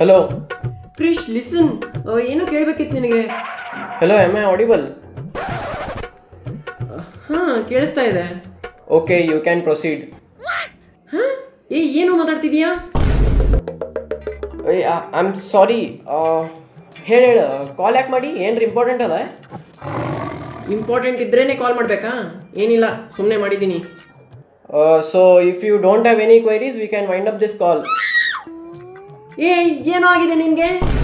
Hello ಕ್ರಿಶ್ listen, ಏನೋ ಕೇಳಬೇಕಿತ್ತು ನಿನಗೆ. Hello am I audible? ಹಾಂ ಕೇಳಿಸ್ತಾ ಇದೆ. Okay you can proceed. ಹಾಂ ಏನು ಮಾತಾಡ್ತಿದೀಯಾ? I am sorry. ಹೇಳು ಹೇಳು, ಕಾಲ್ ಯಾಕೆ ಮಾಡಿ? ಏನ್ರಿ ಇಂಪಾರ್ಟೆಂಟ್ ಅದ? ಇಂಪಾರ್ಟೆಂಟ್ ಇದ್ರೇ ಕಾಲ್ ಮಾಡಬೇಕಾ? ಏನಿಲ್ಲ, ಸುಮ್ಮನೆ ಮಾಡಿದ್ದೀನಿ. So if you don't have any queries we can wind up this call. ಏನೋ ಆಗಿದೆ ನಿನಗೆ?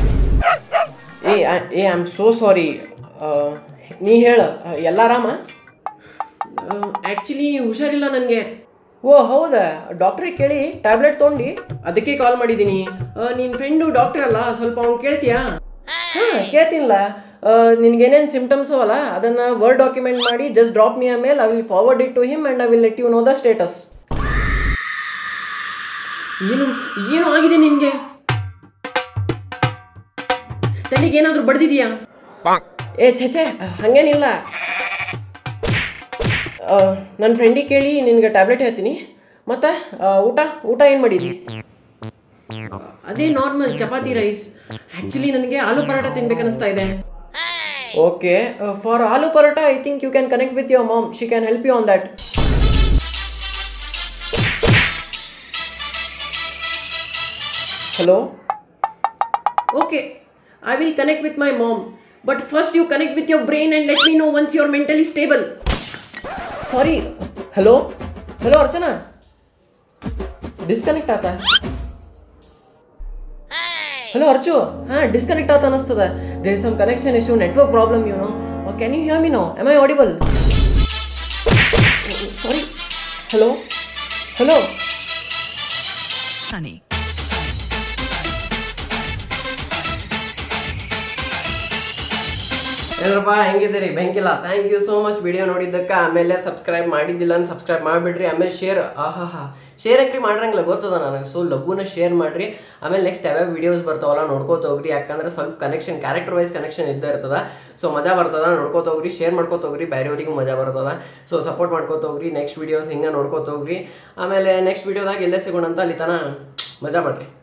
I am so sorry. ನೀ ಹೇಳು, ಎಲ್ಲ ಆರಾಮ? ಆ್ಯಕ್ಚುಲಿ ಹುಷಾರಿಲ್ಲ ನನಗೆ. ಓ ಹೌದಾ? ಡಾಕ್ಟ್ರಿಗೆ ಕೇಳಿ ಟ್ಯಾಬ್ಲೆಟ್ ತೊಗೊಂಡು? ಅದಕ್ಕೆ ಕಾಲ್ ಮಾಡಿದ್ದೀನಿ. ನಿನ್ನ ಫ್ರೆಂಡು ಡಾಕ್ಟರ್ ಅಲ್ಲ, ಸ್ವಲ್ಪ ಅವ್ನು ಕೇಳ್ತೀಯಾ? ಹಾಂ ಕೇಳ್ತೀನಿಲ್ಲ. ನಿನ್ಗೇನೇನು ಸಿಮ್ಟಮ್ಸ್ ಅವಲ್ಲ ಅದನ್ನು ವರ್ಡ್ ಡಾಕ್ಯುಮೆಂಟ್ ಮಾಡಿ just drop me a mail. I will forward it to him and I will let you know the status. ಏನೋ ಆಗಿದೆ ನಿನಗೆ? ತಲೆಗೇನಾದರೂ ಬಡ್ದಿದೆಯಾ? ಛೇ ಹಾಗೇನಿಲ್ಲ. ನನ್ನ ಫ್ರೆಂಡಿಗೆ ಕೇಳಿ ನಿನಗೆ ಟ್ಯಾಬ್ಲೆಟ್ ಹೇಳ್ತೀನಿ. ಮತ್ತು ಊಟ ಏನು ಮಾಡಿದ್ವಿ? ಅದೇ ನಾರ್ಮಲ್ ಚಪಾತಿ ರೈಸ್. ಆ್ಯಕ್ಚುಲಿ ನನಗೆ ಆಲೂ ಪರೋಟ ತಿನ್ಬೇಕನ್ನಿಸ್ತಾ ಇದೆ. Okay, for aloo paratha I think you can connect with your mom. She can help you on that. Hello. Okay, I will connect with my mom. But first you connect with your brain and let me know once you're mentally stable. Sorry. Hello Archana, disconnect ಆತ. Hello Archu, ಹಾಂ disconnect ಆತ ಅನ್ನಿಸ್ತದ. There is some connection issue, network problem. You know, can you hear me no? Am I audible? Sorry. Hello Sunny. ಎಲ್ಲರಪ್ಪ ಹೆಂಗಿದ್ದೀರಿ? ಬೆಂಕಿಲ್ಲ. Thank you so much video ನೋಡಿದ್ದಕ್ಕೆ. ಆಮೇಲೆ subscribe ಮಾಡಿದ್ದಿಲ್ಲ ಅಂತ ಸಬ್ಸ್ಕ್ರೈಬ್ ಮಾಡಿಬಿಡ್ರಿ. ಆಮೇಲೆ ಶೇರ್ ಶೇರ್ ಹಾಕ್ರಿ ಮಾಡ್ರಂಗಿಲ್ಲ ಗೊತ್ತದ ನನಗೆ. ಸೊ ಲಘುನ ಶೇರ್ ಮಾಡಿರಿ. ಆಮೇಲೆ ನೆಕ್ಸ್ಟ್ ಯಾವ್ಯಾವ ವೀಡಿಯೋಸ್ ಬರ್ತಾವಲ್ಲ ನೋಡ್ಕೋತ ಹೋಗ್ರಿ. ಯಾಕಂದ್ರೆ ಸ್ವಲ್ಪ ಕನೆಕ್ಷನ್, ಕ್ಯಾರೆಕ್ಟರ್ ವೈಸ್ ಕನೆಕ್ಷನ್ ಇದ್ದೇ ಇರ್ತದ. ಸೊ ಮಜಾ ಬರ್ತದ. ನೋಡ್ಕೋತ ಹೋಗ್ರಿ, ಶೇರ್ ಮಾಡ್ಕೋತ ಹೋಗ್ರಿ, ಬೇರೆಯವರಿಗೂ ಮಜಾ ಬರ್ತದ. ಸೊ ಸಪೋರ್ಟ್ ಮಾಡ್ಕೋತ ಹೋಗ್ರಿ. ನೆಕ್ಸ್ಟ್ ವೀಡಿಯೋಸ್ ಹಿಂಗೆ ನೋಡ್ಕೋತ ಹೋಗ್ರಿ. ಆಮೇಲೆ ನೆಕ್ಸ್ಟ್ ವೀಡಿಯೋದಾಗ ಎಲ್ಲೇ ಸಿಗೋಣ ಅಂತ ಅಲ್ಲಿ ತನ ಮಜಾ ಮಾಡಿರಿ.